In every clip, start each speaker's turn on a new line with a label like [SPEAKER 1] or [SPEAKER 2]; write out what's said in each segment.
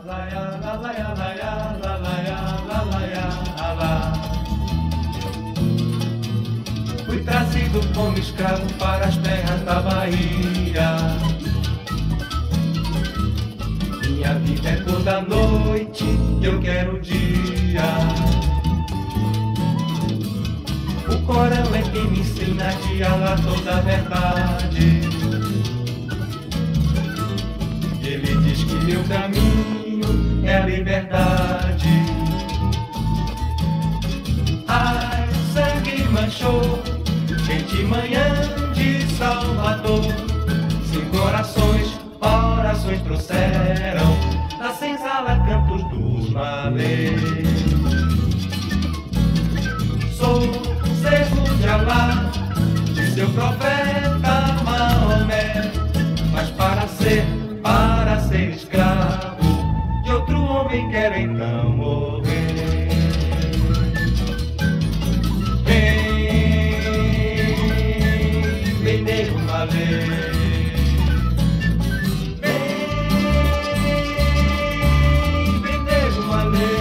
[SPEAKER 1] Fui trazido como escravo para as terras da Bahia. Minha vida é toda noite, eu quero o dia. O Corão é quem me ensina de Allah toda a verdade. Ele diz que meu caminho é a liberdade. Ai, sangue manchou, gente manhã de Salvador. Sem corações, orações trouxeram da senzala cantos dos malês. Sou servo de Allah, de seu profeta Maomé, mas para ser escravo de outro homem quero então morrer. Vem negro malê, vem negro malê,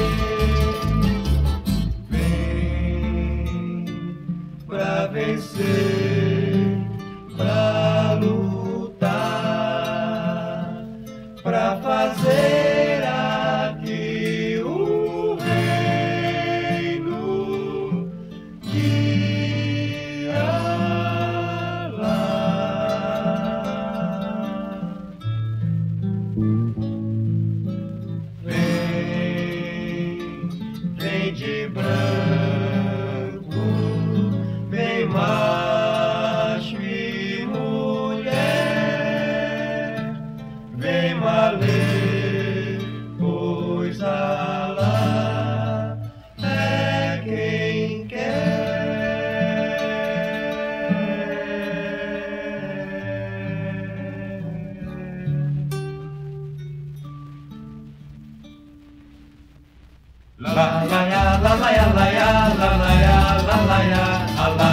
[SPEAKER 1] vem pra vencer, pra lutar, pra fazer aqui o reino de Allah. Vem de branco, vem macho e mulher, vem malê, pois Allah é quem quer. La la ya, la la ya, la ya, la la ya, la la ya, Allah.